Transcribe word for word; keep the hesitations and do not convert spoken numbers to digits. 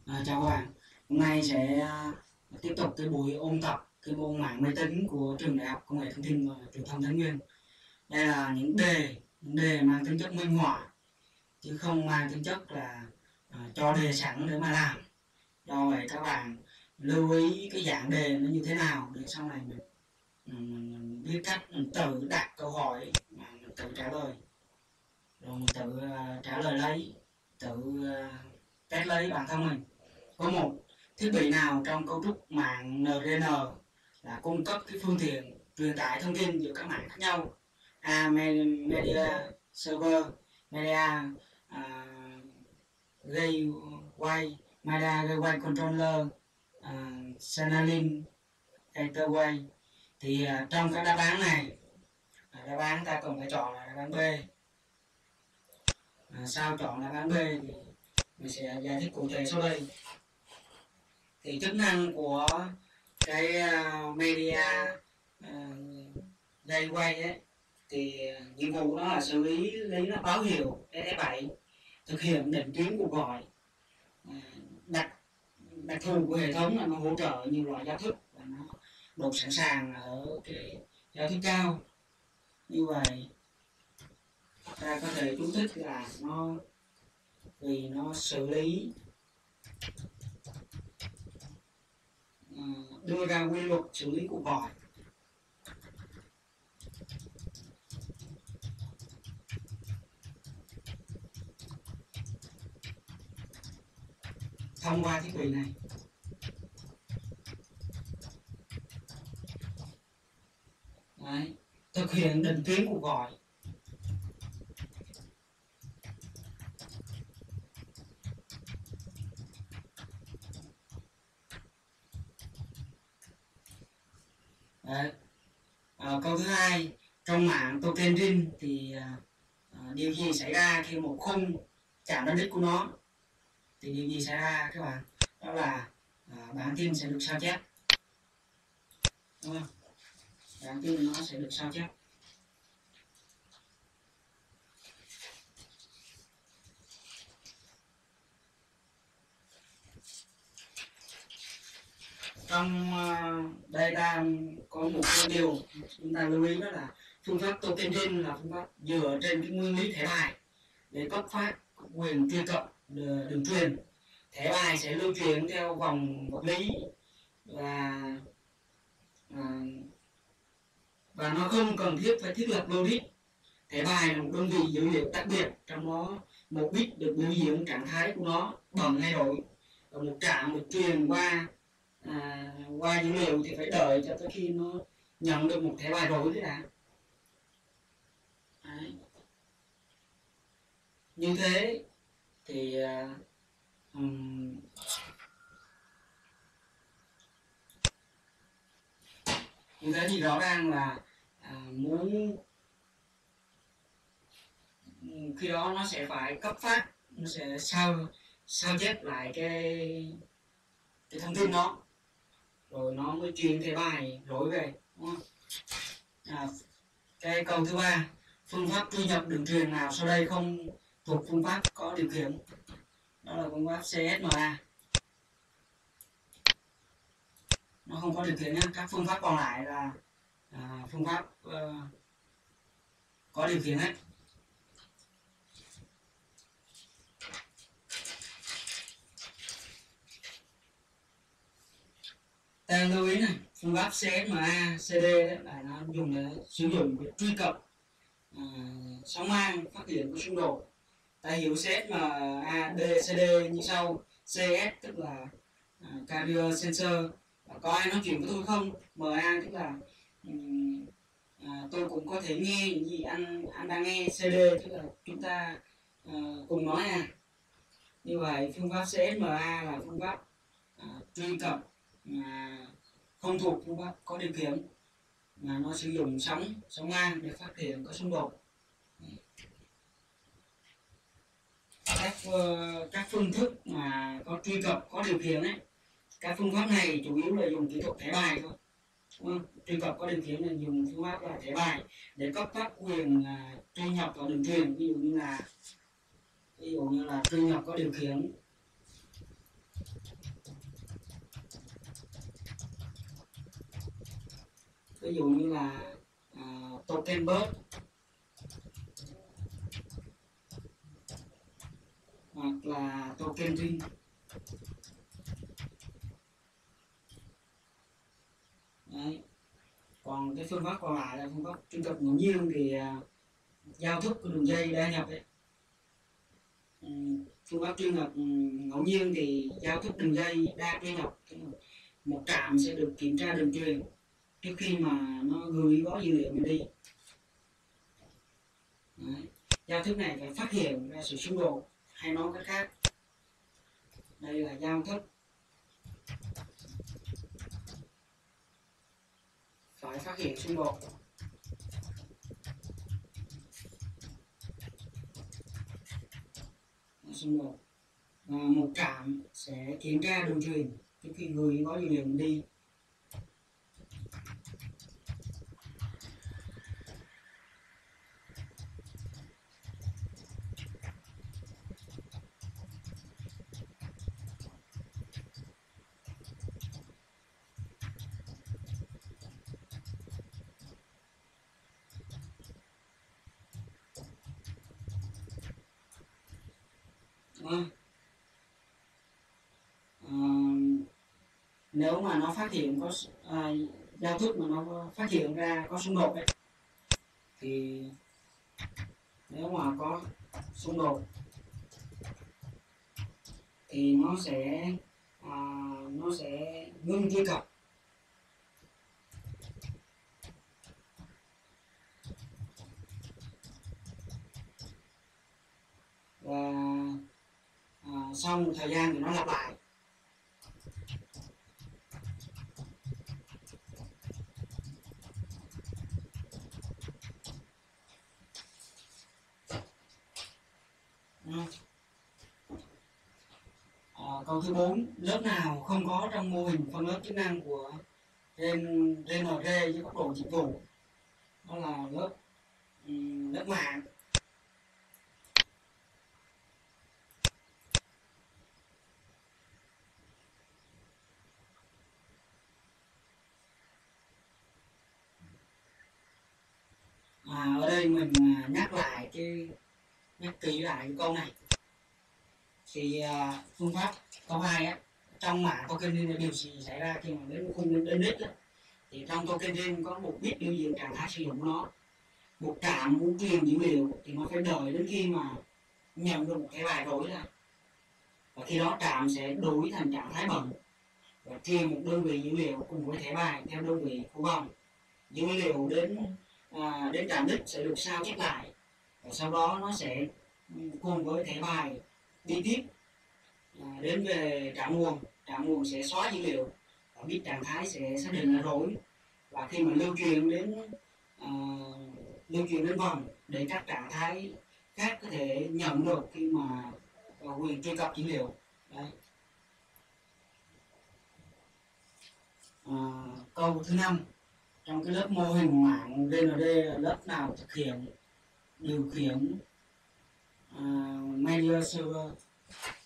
À, chào các bạn, hôm nay sẽ à, tiếp tục cái buổi ôn tập cái môn mạng máy tính của trường Đại học Công nghệ Thông tin và Truyền thông Thái Nguyên. Đây là những đề, những đề mang tính chất minh họa chứ không mang tính chất là à, cho đề sẵn để mà làm. Do vậy các bạn lưu ý cái dạng đề nó như thế nào để sau này mình, mình, mình biết cách mình tự đặt câu hỏi mà mình tự trả lời, rồi mình tự uh, trả lời lấy, tự uh, test lấy bản thân mình. Có một thiết bị nào trong cấu trúc mạng en rê en là cung cấp cái phương tiện truyền tải thông tin giữa các mạng khác nhau? A. Media Server, Media uh, Gateway, Media Gateway Controller, uh, Signaling Gateway. Thì uh, trong các đáp án này, uh, đáp án ta cần phải chọn là đáp án B. Uh, sao chọn đáp án B thì mình sẽ giải thích cụ thể sau đây. Thì chức năng của cái uh, media uh, gateway ấy thì uh, nhiệm vụ nó là xử lý lấy nó báo hiệu ét ép bảy, thực hiện định tuyến cuộc gọi. uh, đặc đặc thù của hệ thống là nó hỗ trợ nhiều loại giao thức và nó độ sẵn sàng ở cái giao thức cao. Như vậy ta có thể chú thích là nó vì nó xử lý đưa ra quy luật xử lý cuộc gọi. Thông qua thiết bị này. Đấy, thực hiện định tuyến cuộc gọi. Đấy. À, câu thứ hai, trong mạng token ring thì à, điều gì xảy ra khi một khung chạm đến đích của nó? Thì điều gì xảy ra các bạn? Đó là à, bản tin sẽ được sao chép, đúng không? Bản tin nó sẽ được sao chép. Trong uh, đây ta có một cái điều chúng ta lưu ý, đó là phương pháp token ring là phương pháp dựa trên cái nguyên lý thẻ bài để cấp phát quyền truy cập đường truyền. Thẻ bài sẽ lưu truyền theo vòng vật lý và à, và nó không cần thiết phải thiết lập logic. Thẻ bài là một đơn vị dữ liệu đặc biệt, trong đó một bit được biểu diễn trạng thái của nó bằng thay đổi, và một trạm được truyền qua à, qua dữ liệu thì phải đợi cho tới khi nó nhận được một thẻ bài rối thế đã. Đấy. Như thế thì um, như thế thì rõ ràng là à, muốn khi đó nó sẽ phải cấp phát, nó sẽ sao sao chép lại cái cái thông tin đó, rồi nó mới truyền cái bài rối về, đúng không? À, cái câu thứ ba, phương pháp truy nhập đường truyền nào sau đây không thuộc phương pháp có điều khiển? Đó là phương pháp xê ét em a. Nó không có điều khiển nhé. Các phương pháp còn lại là à, phương pháp uh, có điều khiển hết. Ta lưu ý này, phương pháp xê ét em a, xê đê là nó dùng để sử dụng để truy cập à, sóng mang phát hiện của xung đột. Ta hiểu xê ét em a, xê đê như sau. xê ét tức là à, carrier sensor, có ai nói chuyện với tôi không? em a tức là um, à, tôi cũng có thể nghe những gì anh anh đang nghe. xê đê tức là chúng ta uh, cùng nói à. Như vậy phương pháp xê ét em a là phương pháp à, truy cập mà không thuộc phương pháp có điều khiển, mà nó sử dụng sóng sóng ngang để phát hiện có xung đột. Các uh, các phương thức mà có truy cập có điều khiển ấy, các phương pháp này chủ yếu là dùng kỹ thuật thẻ bài thôi, đúng không? Truy cập có điều khiển là dùng phương pháp là thẻ bài để cấp phát quyền uh, truy nhập vào đường truyền. Ví dụ như là ví dụ như là truy nhập có điều khiển ví dụ như là à, token bird hoặc là token ring. Đấy. Còn cái phương pháp còn lại là phương pháp truy cập ngẫu nhiên thì à, giao thức của đường dây đa nhập ấy. Ừ, phương pháp truy cập ngẫu nhiên thì giao thức đường dây đa truy nhập, một trạm sẽ được kiểm tra đường truyền trước khi mà nó gửi gói dữ liệu mình đi. Đấy. Giao thức này phải phát hiện ra sự xung đột, hay nói cách khác, đây là giao thức phải phát hiện xung đột. Xung đột. Và một trạm sẽ kiểm tra đường truyền trước khi gửi gói dữ liệu mình đi. À, à, nếu mà nó phát hiện có à, giao thức mà nó phát hiện ra có xung đột ấy, thì nếu mà có xung đột thì nó sẽ à, nó sẽ ngưng truy cập. Và à, sau một thời gian thì nó lặp lại. À, câu thứ bốn, lớp nào không có trong mô hình phân lớp chức năng của rờ en rê với góc độ dịch vụ? Đó là lớp um, lớp mạng. À, ở đây mình nhắc lại cái nhắc kỹ lại cái câu này. Thì à, phương pháp câu hai á, trong mạng token ring là điều gì xảy ra khi mà đến khung đến đích á, thì trong token ring có một bit biểu diễn trạng thái sử dụng của nó. Một trạm muốn truyền dữ liệu thì nó phải đợi đến khi mà nhận được một cái bài đổi ra, và khi đó trạm sẽ đổi thành trạng thái bận và truyền một đơn vị dữ liệu cùng với thẻ bài theo đơn vị của vòng. Dữ liệu đến à, đến trạm đích sẽ được sao chép lại, và sau đó nó sẽ cùng với thẻ bài đi tiếp à, đến về trạm nguồn. Trạm nguồn sẽ xóa dữ liệu và bit trạng thái sẽ xác định là rối, và khi mà lưu truyền đến à, lưu truyền đến vòng để các trạng thái khác có thể nhận được khi mà quyền truy cập dữ liệu. Đấy. À, câu thứ năm, trong cái lớp mô hình mạng rờ en rê là lớp nào thực hiện điều khiển uh, media server?